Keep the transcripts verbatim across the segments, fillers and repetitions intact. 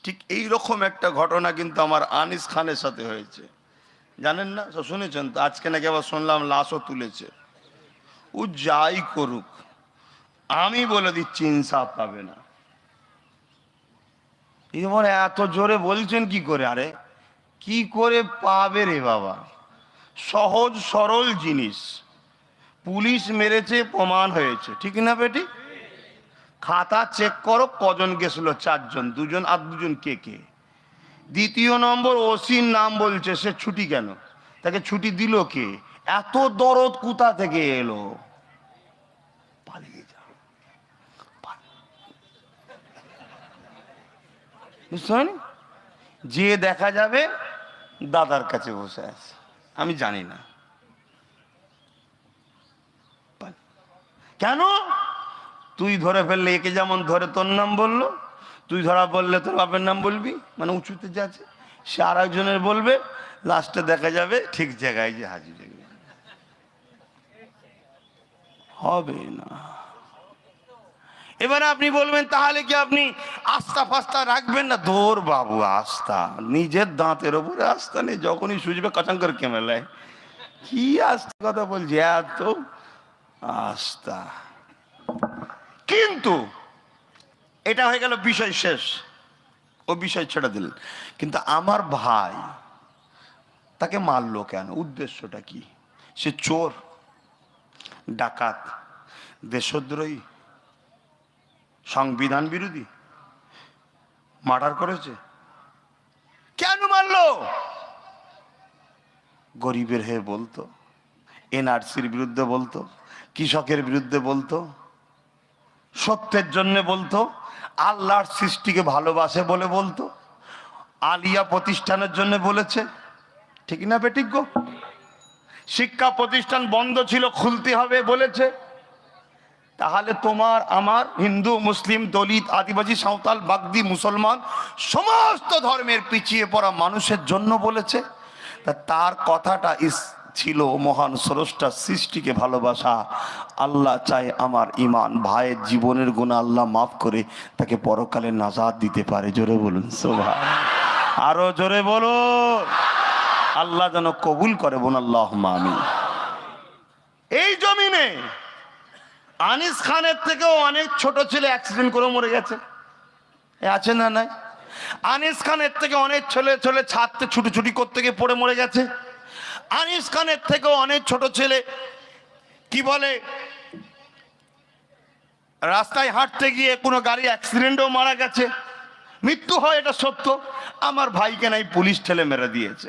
ঠিক এইরকম একটা ঘটনা কিন্তু আমার আনিস খানের সাথে হয়েছে, জানেন না? সব শুনেছেন তো? আজকে নাকি আবার শুনলাম লাশও তুলেছে। ও যাই করুক, আমি বলে দিচ্ছি ইনসাফ পাবে না। মানে এত জোরে বলছেন কি করে? আরে কি করে পাবে রে বাবা? সহজ সরল জিনিস, পুলিশ মেরেছে, প্রমাণ হয়েছে, ঠিক না বেটি? খাতা চেক করো, কজন গেছিল? চারজন, দুজন আর দুজন কে কে? দ্বিতীয় নম্বর, ওসির নাম বলছে, সে ছুটি কেন? তাকে ছুটি দিল কে? এত দরদ কোথা থেকে এলো? পালিয়ে যাও, বুঝছেন? যে দেখা যাবে দাদার কাছে বসে আছে, আমি জানি না কেন। তুই ধরে ফেললে একে যেমন ধরে তোর নাম বললো, তুই ধরা বললে তোর বাপের নাম বলবি, মানে উঁচুতে যাচ্ছে, সে আর একজনের বলবে, লাস্টে দেখা যাবে ঠিক জায়গায় যে হাজির হবে না। এবারে আপনি বলবেন তাহলে কি আপনি আস্থা ফাস্তা রাখবেন না? ধর বাবু, আস্থা নিজের দাঁতের ওপরে আস্থা নেই, যখনই সুঝবে কাচাং করে কেমেলায়। কি আস্থা কথা বলছি, এত আস্থা। কিন্তু এটা হয়ে গেল, বিষয় শেষ, ও বিষয় ছেড়ে দিলেন। কিন্তু আমার ভাই, তাকে মারলো কেন? উদ্দেশ্যটা কি? সে চোর, ডাকাত, দেশদ্রোহী, সংবিধান বিরোধী, মার্ডার করেছে? কেন মারলো? গরিবের হয়ে বলতো, এনআরসির বিরুদ্ধে বলতো, কৃষকের বিরুদ্ধে বলতো, সত্যের জন্য বলতো, আল্লাহর সৃষ্টিকে ভালোবাসে বলে বলতো, আলিয়া প্রতিষ্ঠানের জন্য বলেছে, ঠিক না বেঠিক গো? শিক্ষা প্রতিষ্ঠান বন্ধ ছিল, খুলতে হবে বলেছে। তাহলে তোমার আমার, হিন্দু মুসলিম দলিত আদিবাসী সাঁওতাল বাগদি মুসলমান সমস্ত ধর্মের পিছিয়ে পড়া মানুষের জন্য বলেছে। তা তার কথাটা ছিল মহান স্রষ্টার সৃষ্টিকে ভালোবাসা। আল্লাহ চায় আমার ইমান, ভাইয়ের জীবনের গুনাহ আল্লাহ মাফ করে তাকে পরকালে নাজাত দিতে পারে। জোরে বলুন সুবহানাল্লাহ, আরো জোরে বলুন। আল্লাহ যেন কবুল করে, বোন আল্লাহুম্মা আমিন। এই জমিনে আনিস খানের থেকেও অনেক ছোট ছেলে অ্যাক্সিডেন্ট করে মরে গেছে, আছে না নাই? আনিস খানের থেকে অনেক ছেলে ছেলে ছাদতে ছুটোছুটি করতে গিয়ে পড়ে মরে গেছে। আনিস খানের থেকেও অনেক ছোট ছেলে কি বলে, রাস্তায় হাঁটতে গিয়ে কোনো গাড়ি অ্যাক্সিডেন্টেও মারা গেছে, মৃত্যু হয়, এটা সত্য। আমার ভাইকে নাই পুলিশ ঠেলে মেরে দিয়েছে।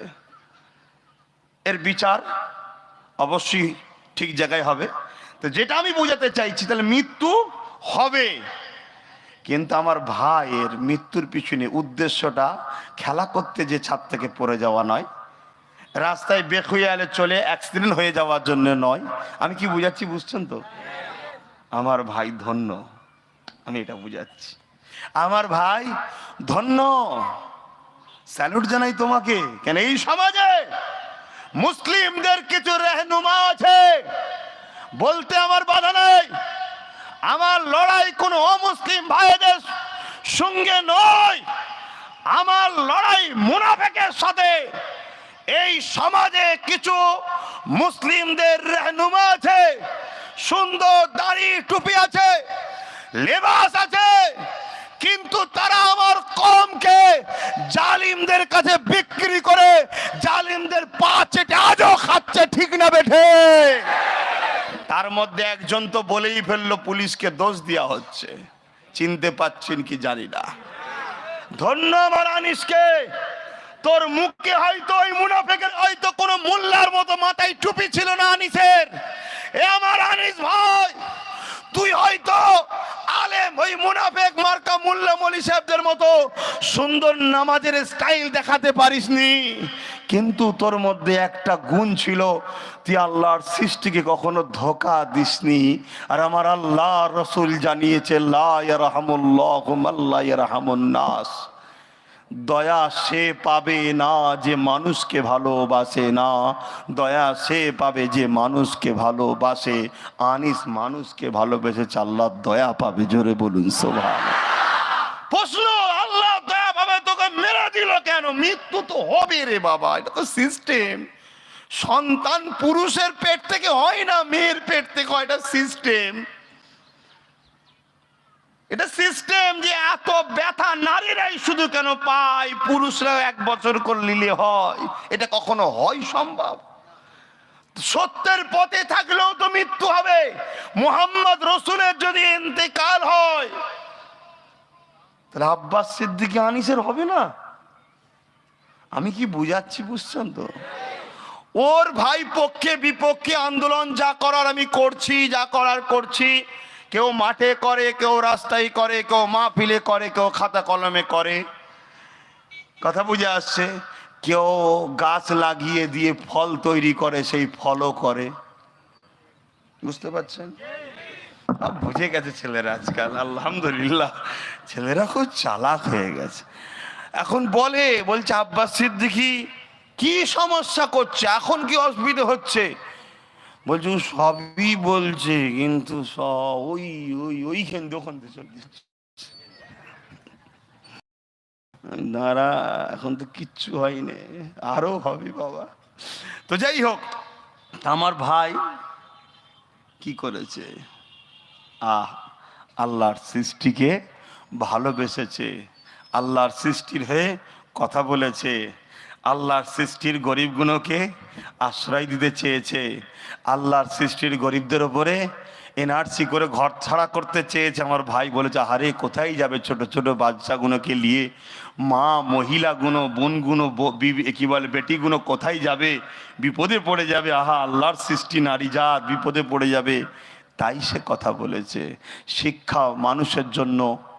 এর বিচার অবশ্যই ঠিক জায়গায় হবে। তো যেটা আমি বোঝাতে চাইছি, তাহলে মৃত্যু হবে, কিন্তু আমার ভাইয়ের মৃত্যুর পিছনে উদ্দেশ্যটা খেলা করতে যে ছাদ থেকে পড়ে যাওয়া নয়, রাস্তায় বেখুয়ালে চলে অ্যাক্সিডেন্ট হয়ে যাওয়ার জন্য নয়। আমি কি বুঝাচ্ছি, বুঝছেন তো? আমার ভাই ধন্য, আমি এটা বুঝাচ্ছি। আমার ভাই ধন্য, স্যালুট জানাই তোমাকে। কেন এই সমাজে মুসলিমদের কিছু রেহনুমা আছে, বলতে আমার বাধা নেই। আমার লড়াই কোনো অমুসলিম ভাইদের সঙ্গে নয়, আমার লড়াই মুনাফিকের সাথে। এই সমাজে কিছু মুসলিমদের রেহনুমা আছে, সুন্দর দাড়ি টুপি আছে, লেবাস আছে, কিন্তু তারা আমার কওমকে জালিমদের কাছে বিক্রি করে জালিমদের পা চেটে আজও খাচ্ছে, ঠিক না বেঠে? তার মধ্যে একজন তো বলেই ফেললো, পুলিশকে দোষ দেওয়া হচ্ছে, চিনতে পাচ্ছেন কি জানি না। ধন্যবাদ আনিসকে, তোর মুখে হয়তো ওই মুনাফিকের হয়তো কোনো মোল্লার মতো মাথায় টুপি ছিল না আনিসের। এ আমার আনিস ভাই, তুই হয়তো আলেম, ওই মুনাফিক মার্কা মোল্লা মলি সাহেবদের মতো সুন্দর নামাজের স্টাইল দেখাতে পারিসনি, কিন্তু তোর মধ্যে একটা গুণ ছিল, তুই আল্লাহর সৃষ্টিকে কখনো ধোঁকা দিসনি। আর আমার আল্লাহ রসুল জানিয়েছে, লা ইয়ারহামুল্লাহু মান লা ইয়ারহামুন নাস, দয়া সে পাবে না যে মানুষকে ভালোবাসে না, দয়া সে পাবে যে মানুষকে ভালোবাসে। আনিস মানুষকে ভালোবেসেছে, আল্লাহ দয়া পাবে। জোরে বলুন সুবহানাল্লাহ। প্রশ্ন, আল্লাহ দয়া পাবে তো কেন? মৃত্যু তো হবে রে বাবা, এটা তো সিস্টেম। সন্তান পুরুষের পেট থেকে হয় না, মেয়ের পেট থেকে হয়, এটা সিস্টেম। এটা সিস্টেম যে এত ব্যথা নারীরাই শুধু কেন পায়, পুরুষরা এক বছর করে নিলে হয়? এটা কখনো হয় সম্ভব? সত্যের পথে থাকলেও তো মৃত্যু হবে। মুহাম্মদ রসুলের যদি ইন্তেকাল হয়, তাহলে আব্বাস সিদ্দিকী আনিসের হবে না? আমি কি বুঝাচ্ছি, বুঝছেন তো? ওর ভাই পক্ষে বিপক্ষে আন্দোলন যা করার আমি করছি, যা করার করছি। কেউ মাঠে করে, কেউ রাস্তায় করে, কেউ মাহফিলে করে, কেউ খাতা কলমে করে। কথা বুঝে আসছে? কেউ গাছ লাগিয়ে দিয়ে ফল তৈরি করে, সেই ফলও করে। বুঝতে পারছেন? বুঝে গেছে ছেলেরা আজকাল, আলহামদুলিল্লাহ ছেলেরা খুব চালাক হয়ে গেছে। এখন বলে বলছে আব্বাস সিদ্দিকী কি সমস্যা করছে, এখন কি অসুবিধা হচ্ছে? বলছে ও সবই বলছে, কিন্তু সব ওই ওই ওইখান দোকান থেকে চলে যাচ্ছে। দাঁড়া, এখন তো কিচ্ছু হয়নি, আরো হবে বাবা। তো যাই হোক, আমার ভাই কি করেছে? আহ আল্লাহর সৃষ্টিকে ভালোবেসেছে, আল্লাহর সৃষ্টির হয়ে কথা বলেছে, আল্লাহর সৃষ্টির গরিবগুলোকে আশ্রয় দিতে চেয়েছে, আল্লাহর সৃষ্টির গরিবদের ওপরে এনআরসি করে ঘর ছাড়া করতে চেয়েছে। আমার ভাই বলেছে আরে কোথায় যাবে ছোট ছোট বাচ্চাগুলোকে নিয়ে, মা মহিলাগুলো বোনগুলো কি বলে বেটিগুলো কোথায় যাবে, বিপদে পড়ে যাবে। আহা, আল্লাহর সৃষ্টি নারী জাত বিপদে পড়ে যাবে, তাই সে কথা বলেছে। শিক্ষা মানুষের জন্য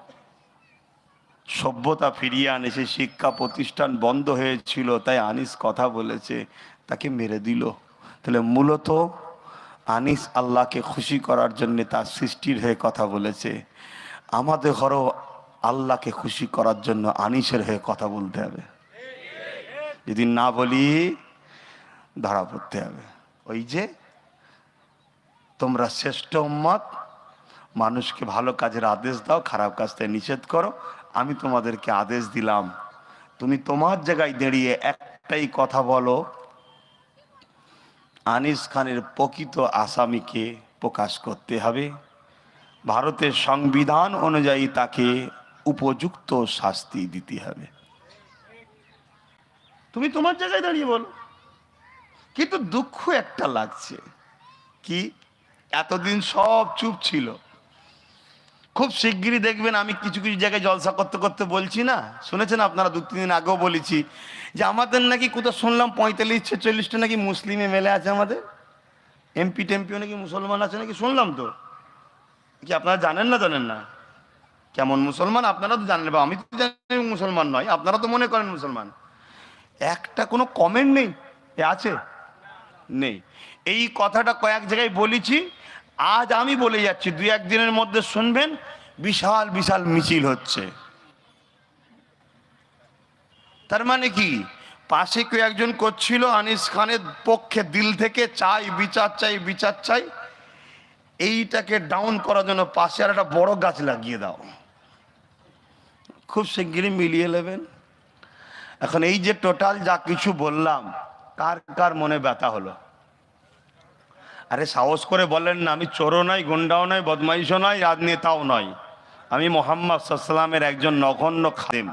সভ্যতা ফিরিয়ে আনে, সে শিক্ষা প্রতিষ্ঠান বন্ধ হয়েছিল, তাই আনিস কথা বলেছে, তাকে মেরে দিল। তাহলে মূলত আনিস আল্লাহকে খুশি করার জন্য তার সৃষ্টির হয়ে কথা বলেছে। আমাদের ঘরও আল্লাহকে খুশি করার জন্য আনিসের হয়ে কথা বলতে হবে। যদি না বলি ধরা পড়তে হবে। ওই যে তোমরা শ্রেষ্ঠ উম্মত, মানুষকে ভালো কাজের আদেশ দাও, খারাপ কাজ থেকে নিষেধ করো। আমি তোমাদেরকে আদেশ দিলাম, তুমি তোমার জায়গায় দাঁড়িয়ে একটাই কথা বলো, আনিস খানের প্রকৃত আসামিকে প্রকাশ করতে হবে, ভারতের সংবিধান অনুযায়ী তাকে উপযুক্ত শাস্তি দিতে হবে। তুমি তোমার জায়গায় দাঁড়িয়ে বলো। কিন্তু দুঃখ একটা লাগছে কি, এতদিন সব চুপ ছিল, খুব শিগগিরই দেখবেন আমি কিছু কিছু জায়গায় জলসা করতে করতে বলছি না, শুনেছেন আপনারা, দু তিন দিন আগেও বলেছি যে আমাদের নাকি কোথাও শুনলাম পঁয়তাল্লিশ ছেচল্লিশটা নাকি মুসলিম এমএলএ আছে, আমাদের এমপি টেমপিও নাকি মুসলমান আছে নাকি, শুনলাম তো। কি আপনারা জানেন না? জানেন না কেমন মুসলমান? আপনারা তো জানেন, বা আমি তো জানি মুসলমান নয়, আপনারা তো মনে করেন মুসলমান। একটা কোনো কমেন্ট নেই, এ আছে নেই। এই কথাটা কয়েক জায়গায় বলেছি, আজ আমি বলে যাচ্ছি, দুই একদিনের মধ্যে শুনবেন বিশাল বিশাল মিছিল হচ্ছে। তার মানে কি, পাশে কেউ একজন করছিল আনিস খানের পক্ষে, দিল থেকে চাই বিচার চাই বিচার চাই, এইটাকে ডাউন করার জন্য পাশে আর একটা বড় গাছ লাগিয়ে দাও, খুব শিগগিরই মিলিয়ে নেবেন। এখন এই যে টোটাল যা কিছু বললাম, কার কার মনে ব্যথা হলো? আরে সাহস করে বলেন না, আমি চোরও নয়, গুন্ডাও নয়, বদমাইশও নয়, রাজনেতাও নয়, আমি মোহাম্মদ সাল্লাল্লাহু আলাইহি ওয়াসাল্লামের একজন নগণ্য খাদেম।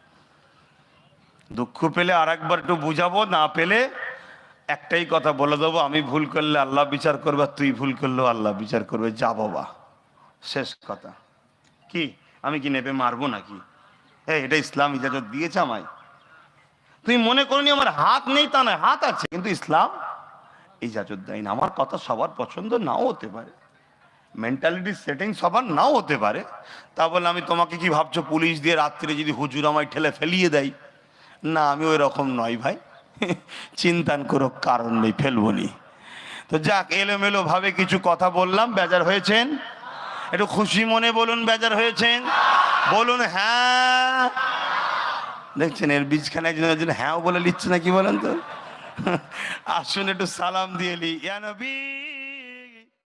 দুঃখ পেলে আর একবার একটু বুঝাবো, না পেলে একটাই কথা বলে দেবো, আমি ভুল করলে আল্লাহ বিচার করবে, তুই ভুল করলেও আল্লাহ বিচার করবে, যা বাবা, শেষ কথা। কি আমি কি নেবে মারবো নাকি? হ্যাঁ, এটা ইসলাম ইজাজত দিয়েছে আমায়। তুই মনে করনি আমার হাত নেই, তা নয়, হাত আছে, কিন্তু ইসলাম ইজাজত দেয় না। আমার কথা সবার পছন্দ নাও হতে পারে, মেন্টালিটি সেটিং সবার নাও হতে পারে, তা বলে আমি তোমাকে কি ভাবছো পুলিশ দিয়ে রাত্রে যদি হুজুর আমায় ঠেলে ফেলিয়ে দেয়? না, আমি ওই রকম নয় ভাই, চিন্তার কোনো কারণ নেই, ফেলবনি। তো যাক, এলোমেলো ভাবে কিছু কথা বললাম, বেজার হয়েছেন? একটু খুশি মনে বলুন বেজার হয়েছেন, বলুন হ্যাঁ। দেখছেন এর বীজখানে একজন হ্যাঁ বলে নিচ্ছে না, কি বলেন তো? আসুন একটু সালাম দিয়ে লি, ইয়া নবী।